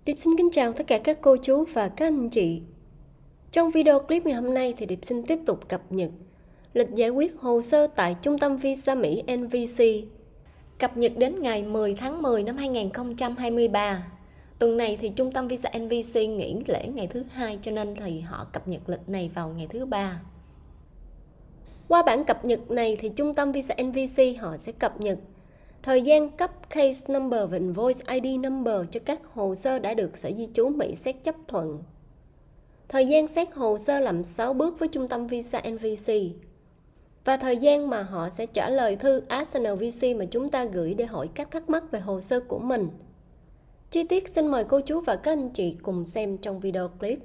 Điệp xin kính chào tất cả các cô chú và các anh chị. Trong video clip ngày hôm nay thì Điệp xin tiếp tục cập nhật lịch giải quyết hồ sơ tại Trung tâm Visa Mỹ NVC, cập nhật đến ngày 10 tháng 10 năm 2023. Tuần này thì Trung tâm Visa NVC nghỉ lễ ngày thứ hai, cho nên thì họ cập nhật lịch này vào ngày thứ ba. Qua bản cập nhật này thì Trung tâm Visa NVC họ sẽ cập nhật thời gian cấp case number và invoice ID number cho các hồ sơ đã được Sở Di trú Mỹ xét chấp thuận. Thời gian xét hồ sơ làm 6 bước với Trung tâm Visa NVC. Và thời gian mà họ sẽ trả lời thư Ask NVC mà chúng ta gửi để hỏi các thắc mắc về hồ sơ của mình. Chi tiết xin mời cô chú và các anh chị cùng xem trong video clip.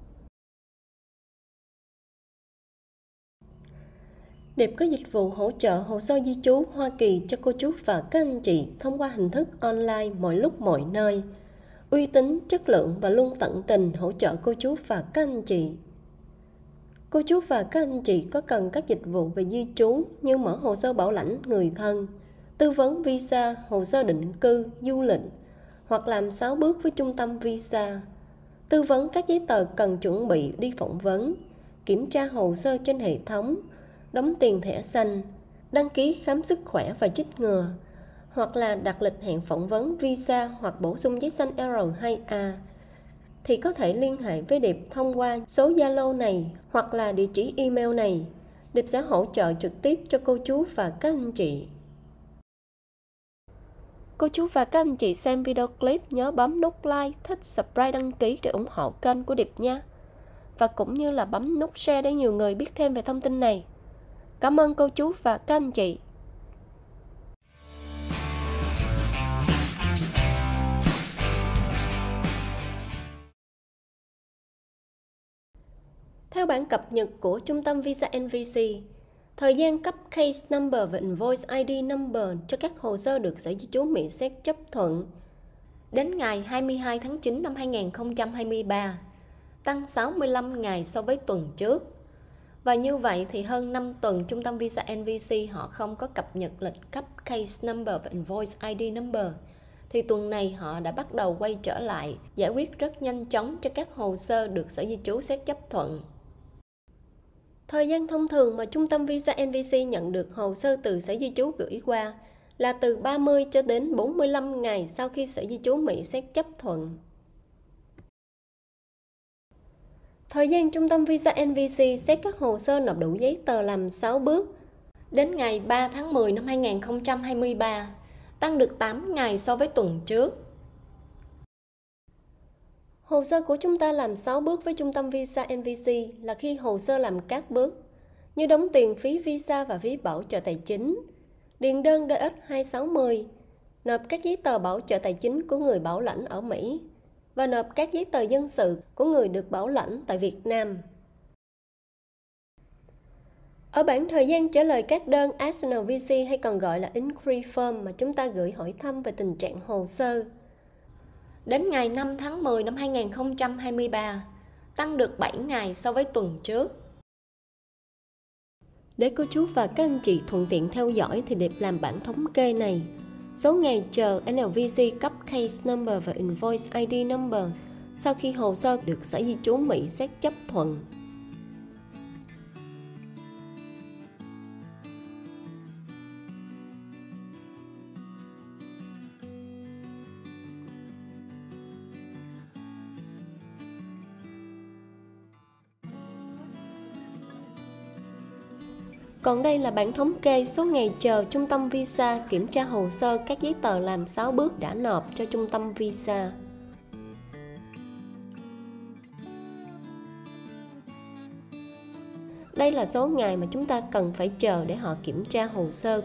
Điệp có dịch vụ hỗ trợ hồ sơ di trú Hoa Kỳ cho cô chú và các anh chị thông qua hình thức online mọi lúc mọi nơi, uy tín, chất lượng và luôn tận tình hỗ trợ cô chú và các anh chị. Cô chú và các anh chị có cần các dịch vụ về di trú như mở hồ sơ bảo lãnh người thân, tư vấn visa, hồ sơ định cư, du lịch, hoặc làm 6 bước với Trung tâm Visa, tư vấn các giấy tờ cần chuẩn bị đi phỏng vấn, kiểm tra hồ sơ trên hệ thống, đóng tiền thẻ xanh, đăng ký khám sức khỏe và chích ngừa, hoặc là đặt lịch hẹn phỏng vấn visa hoặc bổ sung giấy xanh R2A, thì có thể liên hệ với Điệp thông qua số Zalo này hoặc là địa chỉ email này. Điệp sẽ hỗ trợ trực tiếp cho cô chú và các anh chị. Cô chú và các anh chị xem video clip nhớ bấm nút like, thích, subscribe, đăng ký để ủng hộ kênh của Điệp nha. Và cũng như là bấm nút share để nhiều người biết thêm về thông tin này. Cảm ơn cô chú và các anh chị. Theo bản cập nhật của Trung tâm Visa NVC, thời gian cấp case number và invoice ID number cho các hồ sơ được Sở Di trú Mỹ xét chấp thuận đến ngày 22 tháng 9 năm 2023, tăng 65 ngày so với tuần trước. Và như vậy thì hơn 5 tuần Trung tâm Visa NVC họ không có cập nhật lịch cấp case number và invoice ID number. Thì tuần này họ đã bắt đầu quay trở lại, giải quyết rất nhanh chóng cho các hồ sơ được Sở Di trú xét chấp thuận. Thời gian thông thường mà Trung tâm Visa NVC nhận được hồ sơ từ Sở Di trú gửi qua là từ 30 cho đến 45 ngày sau khi Sở Di trú Mỹ xét chấp thuận. Thời gian Trung tâm Visa NVC xét các hồ sơ nộp đủ giấy tờ làm 6 bước đến ngày 3 tháng 10 năm 2023, tăng được 8 ngày so với tuần trước. Hồ sơ của chúng ta làm 6 bước với Trung tâm Visa NVC là khi hồ sơ làm các bước như đóng tiền phí visa và phí bảo trợ tài chính, điền đơn DX260, nộp các giấy tờ bảo trợ tài chính của người bảo lãnh ở Mỹ và nộp các giấy tờ dân sự của người được bảo lãnh tại Việt Nam. Ở bảng thời gian trả lời các đơn Ask NVC hay còn gọi là Inquiry Form mà chúng ta gửi hỏi thăm về tình trạng hồ sơ, đến ngày 5 tháng 10 năm 2023, tăng được 7 ngày so với tuần trước. Để cô chú và các anh chị thuận tiện theo dõi thì Điệp làm bản thống kê này. Số ngày chờ NVC cấp case number và invoice ID number sau khi hồ sơ được Sở Di trú Mỹ xét chấp thuận. Còn đây là bản thống kê số ngày chờ Trung tâm Visa kiểm tra hồ sơ các giấy tờ làm 6 bước đã nộp cho Trung tâm Visa. Đây là số ngày mà chúng ta cần phải chờ để họ kiểm tra hồ sơ.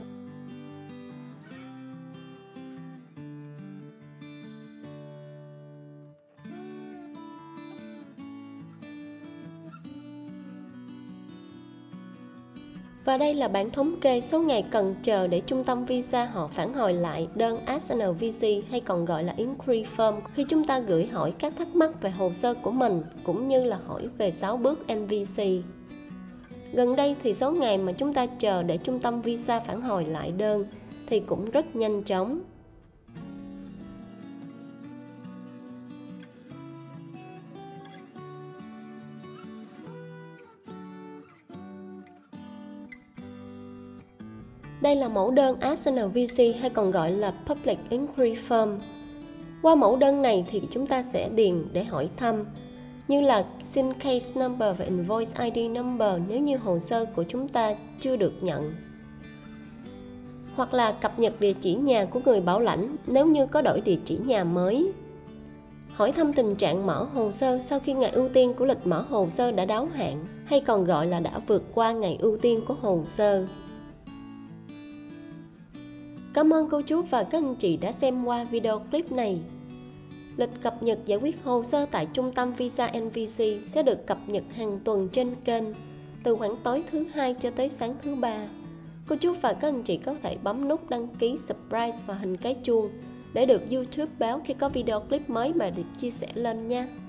Và đây là bản thống kê số ngày cần chờ để Trung tâm Visa họ phản hồi lại đơn Ask NVC hay còn gọi là Inquiry Form khi chúng ta gửi hỏi các thắc mắc về hồ sơ của mình cũng như là hỏi về 6 bước NVC. Gần đây thì số ngày mà chúng ta chờ để Trung tâm Visa phản hồi lại đơn thì cũng rất nhanh chóng. Đây là mẫu đơn Arsenal VC hay còn gọi là Public Inquiry Form. Qua mẫu đơn này thì chúng ta sẽ điền để hỏi thăm, như là xin case number và invoice ID number nếu như hồ sơ của chúng ta chưa được nhận. Hoặc là cập nhật địa chỉ nhà của người bảo lãnh nếu như có đổi địa chỉ nhà mới. Hỏi thăm tình trạng mở hồ sơ sau khi ngày ưu tiên của lịch mở hồ sơ đã đáo hạn hay còn gọi là đã vượt qua ngày ưu tiên của hồ sơ. Cảm ơn cô chú và các anh chị đã xem qua video clip này. Lịch cập nhật giải quyết hồ sơ tại Trung tâm Visa NVC sẽ được cập nhật hàng tuần trên kênh, từ khoảng tối thứ Hai cho tới sáng thứ Ba. Cô chú và các anh chị có thể bấm nút đăng ký, subscribe và hình cái chuông để được YouTube báo khi có video clip mới mà được chia sẻ lên nha.